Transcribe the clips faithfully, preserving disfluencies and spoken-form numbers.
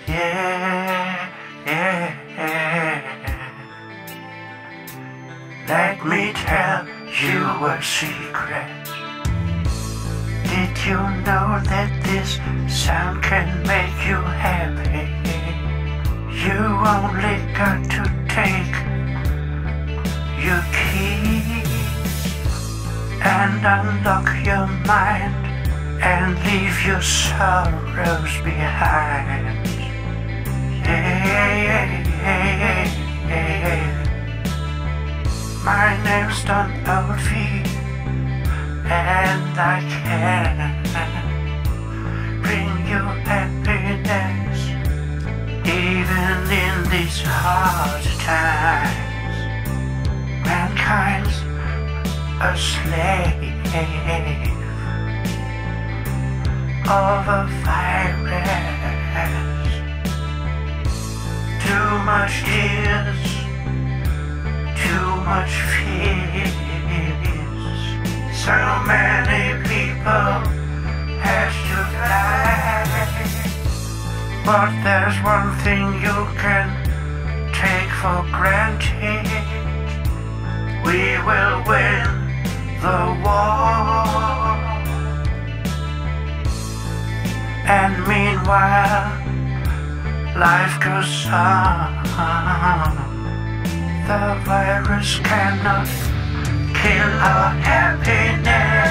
Yeah, yeah. Let me tell you a secret. Did you know that this sound can make you happy? You only got to take your keys and unlock your mind and leave your sorrows behind. Yeah, yeah, yeah. My name's Don Oldfield, and I can bring you happiness even in these hard times. Mankind's a slave of a virus. Too much tears, too much fears. So many people have to die. But there's one thing you can take for granted: we will win the war. And meanwhile, life goes on. The virus cannot kill our happiness.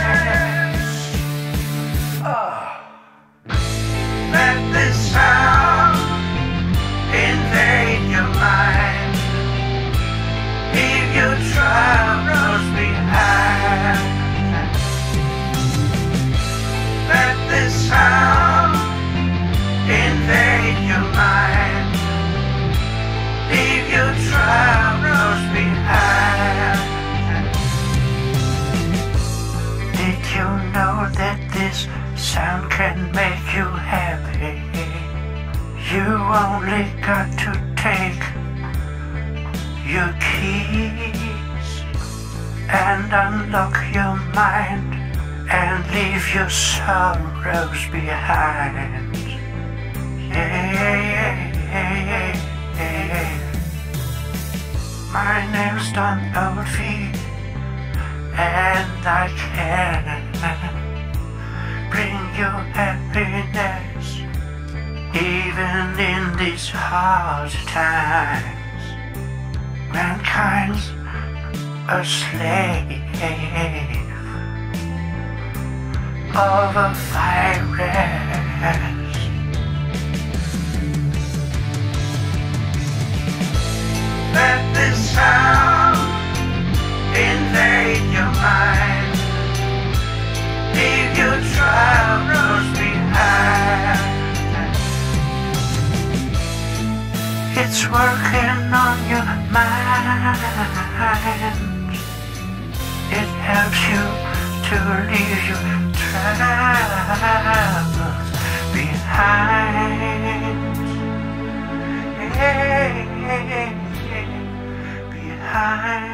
Oh. Let this sound invade your mind. Leave your troubles behind. Let this sound invade your mind. Leave your troubles behind. Did you know that this sound can make you happy? You only got to take your keys and unlock your mind and leave your sorrows behind. Yeah, yeah, yeah. My name's Don Oldfield, and I can bring you happiness even in these hard times. Mankind's a slave of a virus. Let this sound invade your mind. Leave your troubles behind. It's working on your mind. It helps you to leave your troubles behind. Yeah, behind.